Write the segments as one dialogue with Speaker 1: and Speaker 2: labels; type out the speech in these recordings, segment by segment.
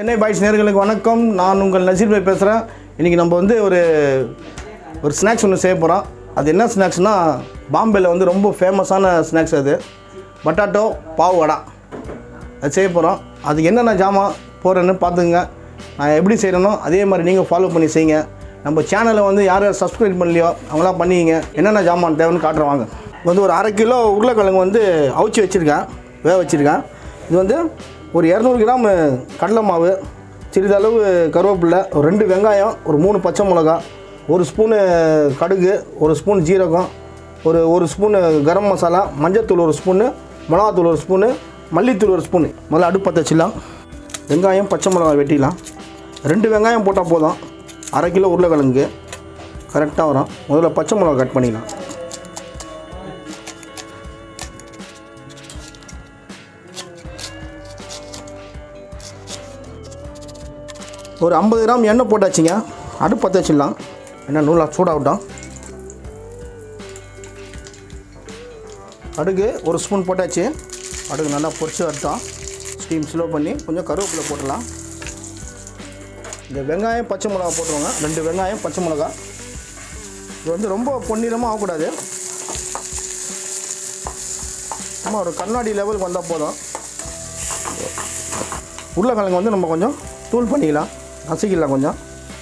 Speaker 1: Chennai boys நேயர்களுக்கு வணக்கம். நான் உங்கள் நசீர் பாய் பேசுகிறேன். இன்றைக்கி நம்ம வந்து ஒரு ஸ்நாக்ஸ் ஒன்று செய்ய போகிறோம். அது என்ன ஸ்நாக்ஸ்னால் பாம்பேயில் வந்து ரொம்ப ஃபேமஸான ஸ்நாக்ஸ். அது பட்டாட்டோ பாவு வடை அது செய்ய போகிறோம். அதுக்கு என்னென்ன ஜாமான் போடுறேன்னு பார்த்துங்க. நான் எப்படி செய்கிறேனோ அதே மாதிரி நீங்கள் ஃபாலோ பண்ணி செய்யுங்க. நம்ம சேனலை வந்து யார் யார் சப்ஸ்கிரைப் பண்ணலையோ அவங்களாம் பண்ணிங்க. என்னென்ன ஜாமான் தேவைன்னு காட்டுறேன் வாங்க. வந்து ஒரு 1/2 கிலோ உருளைக்கிழங்கு வந்து அவிச்சு வச்சுருக்கேன், வேக வச்சுருக்கேன். இது வந்து ஒரு 200 கிராம் கடலை மாவு, சிறிதளவு கருவேப்பிலை, ஒரு 2 வெங்காயம், ஒரு 3 பச்சை மிளகா, 1 ஸ்பூனு கடுகு, 1 ஸ்பூன் ஜீரகம், ஒரு ஸ்பூனு கரம் மசாலா, மஞ்சள்தூள் 1 ஸ்பூனு, மிளகாத்தூள் 1 ஸ்பூனு, மல்லித்தூள் 1 ஸ்பூனு. முதல்ல அடுப்பு பற்ற வச்சிடலாம். வெங்காயம் பச்சை மிளகா வெட்டிக்கலாம். 2 வெங்காயம் போட்டால் போதும். 1/2 கிலோ உருளைக்கிழங்கு கரெக்டாக வரும். முதல்ல பச்சை மிளகா கட் பண்ணிக்கலாம். ஒரு 50 கிராம் எண்ணெய் போட்டாச்சுங்க. அடுப்பு பற்ற வச்சிடலாம். எண்ணெய் நூலாக சூடாகட்டும். கடுகு 1 ஸ்பூன் போட்டாச்சு. கடுகு நல்லா பொரிச்சு வரட்டும். ஸ்டீம் ஸ்லோ பண்ணி கொஞ்சம் கருவேப்பிலை போட்டுடலாம். இந்த வெங்காயம் பச்சை மிளகா போட்டுருவாங்க. 2 வெங்காயம் பச்சை மிளகா. இது வந்து ரொம்ப பொன்னிறமாக ஆகக்கூடாது. சும்மா ஒரு கண்ணாடி லெவலுக்கு வந்தால் போதும். உருளைக்கிழங்கு வந்து நம்ம கொஞ்சம் தூள் பண்ணிக்கலாம், நசுக்கிடலாம் கொஞ்சம்.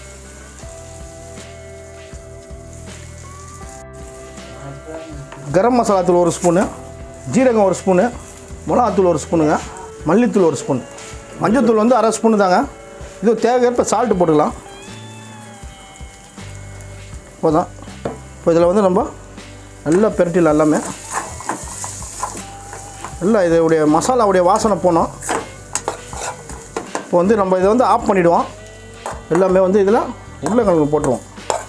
Speaker 1: கரம் மசாலா தூள் 1 ஸ்பூனு, ஜீரகம் 1 ஸ்பூனு, மிளகாத்தூள் 1 ஸ்பூனுங்க, மல்லித்தூள் 1 ஸ்பூன், மஞ்சள்தூள் வந்து 1/2 ஸ்பூனு தாங்க. இது தேவையேற்ப சால்ட்டு போட்டுக்கலாம் போதும். இப்போ இதில் வந்து நம்ம நல்லா பெரட்டிடலாம். எல்லாமே நல்லா இதோடைய மசாலாவுடைய வாசனை போனோம். இப்போ வந்து நம்ம இதை வந்து ஆஃப் பண்ணிவிடுவோம். எல்லாமே வந்து இதில் உருளைக்கிழங்கு போட்டுருவோம்.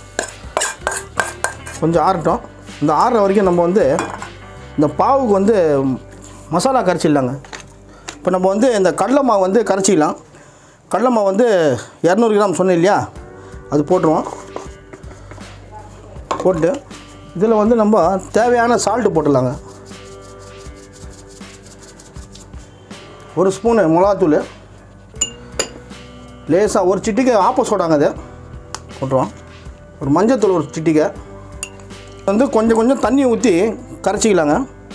Speaker 1: கொஞ்சம் ஆறட்டும். இந்த ஆறுற வரைக்கும் நம்ம வந்து இந்த பாவுக்கு வந்து மசாலா கரைச்சிடலாங்க. இப்போ நம்ம வந்து இந்த கடலை மாவு வந்து கரைச்சிக்கலாம். கடலை மாவு வந்து 200 கிராம் சொன்னேன் இல்லையா, அது போட்டுருவோம். போட்டு இதில் வந்து நம்ம தேவையான சால்ட்டு போட்டுடலாங்க. 1 ஸ்பூனு மிளகாத்தூள், லேசாக 1 சிட்டிக்கை ஆப்ப சோடாங்க அதை போட்டுருவோம். ஒரு மஞ்சள்தூள் 1 சிட்டிக்கை வந்து கொஞ்சம் தண்ணி ஊற்றி கரைச்சிக்கலாங்க.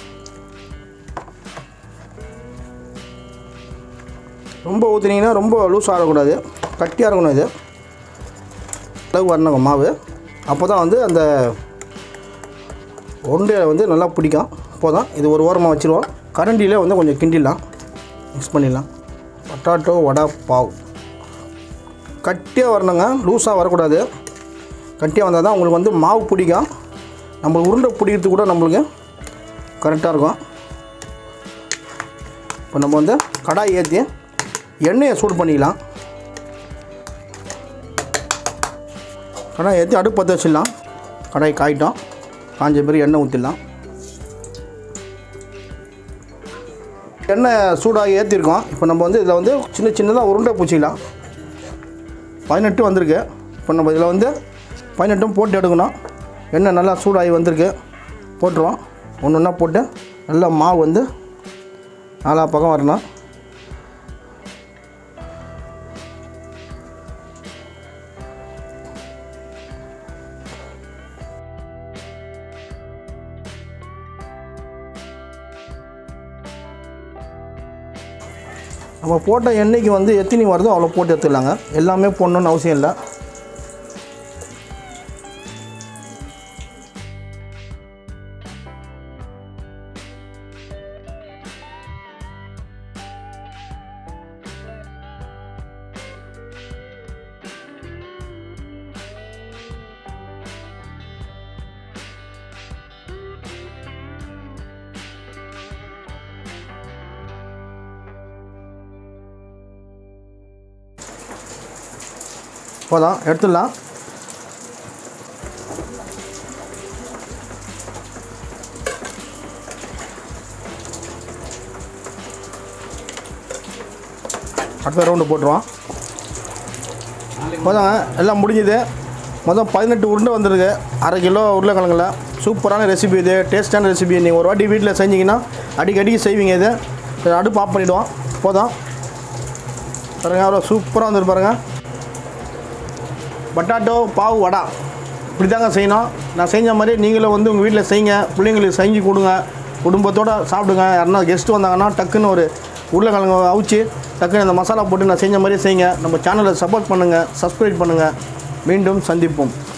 Speaker 1: ரொம்ப ஊற்றினீங்கன்னா ரொம்ப லூஸ் ஆகக்கூடாது, கட்டியாக இருக்கணும். இது அளவு வரணுங்க மாவு. அப்போ தான் வந்து அந்த உருண்டையில் வந்து நல்லா பிடிக்கும். போதும். இது ஒரு ஓரமாக வச்சுருவோம். கரண்டியில் வந்து கொஞ்சம் கிண்டிடலாம், மிக்ஸ் பண்ணிடலாம். பட்டாட்டோ வடை பாவ் கட்டியாக வரணுங்க, லூஸாக வரக்கூடாது. கட்டியாக வந்தால் தான் உங்களுக்கு வந்து மாவு பிடிக்கும். நம்ம உருண்டை பிடிக்கிறது கூட நம்மளுக்கு கரெக்டாக இருக்கும். இப்போ நம்ம வந்து கடாய் ஏற்றி எண்ணெயை சூடு பண்ணிக்கலாம். கடாய் ஏற்றி அடுப்பு பற்ற வச்சிடலாம். கடாய் காயிட்டோம். காஞ்ச பிறகு எண்ணெய் ஊற்றிடலாம். எண்ணெய் சூடாக ஏற்றிருக்கோம். இப்போ நம்ம வந்து இதில் வந்து சின்னதாக உருண்டை பூச்சிக்கலாம். 18 வந்திருக்கு. இப்போ நம்ம இதில் வந்து 18 போட்டு எடுக்கணும். எண்ணெய் நல்லா சூடாகி வந்திருக்கு. போட்டுருவோம். ஒன்று ஒன்றா போட்டு நல்லா மாவு வந்து நாலா பக்கம் வரணும். நம்ம போட்ட எண்ணெய்க்கு வந்து எத்தனை வருதோ அவ்வளோ போட்டு எடுத்துடலாங்க. எல்லாமே போடணுன்னு அவசியம் இல்லை. போதும், எடுத்துடலாம். அடுத்த ரவுண்டு போட்டுருவோம். போதுங்க, எல்லாம் முடிஞ்சுது. மொத்தம் 18 உருண்டை வந்துருக்கு. 1/2 கிலோ உருளைக்கிழங்குல சூப்பரான ரெசிபி. இது டேஸ்டான ரெசிபி. நீங்கள் ஒரு வாட்டி வீட்டில் செஞ்சிங்கன்னா அடிக்கடி செய்வீங்க. இது அடுப்பு ஆஃப் பண்ணிவிடுவோம். போதும். பாருங்கள் அவ்வளோ சூப்பராக வந்துட்டு பாருங்கள். பட்டாட்டோ பாவு வடை இப்படி தாங்க செய்யணும். நான் செஞ்ச மாதிரி நீங்களும் வந்து உங்கள் வீட்டில் செய்யுங்க. பிள்ளைங்களுக்கு செஞ்சு கொடுங்க. குடும்பத்தோடு சாப்பிடுங்க. யாருன்னா கெஸ்ட்டு வந்தாங்கன்னா டக்குன்னு ஒரு உருளைக்கிழங்கு அவிச்சு டக்குன்னு அந்த மசாலா போட்டு நான் செஞ்ச மாதிரியே செய்யுங்க. நம்ம சேனலை சப்போர்ட் பண்ணுங்கள், சப்ஸ்கிரைப் பண்ணுங்கள். மீண்டும் சந்திப்போம்.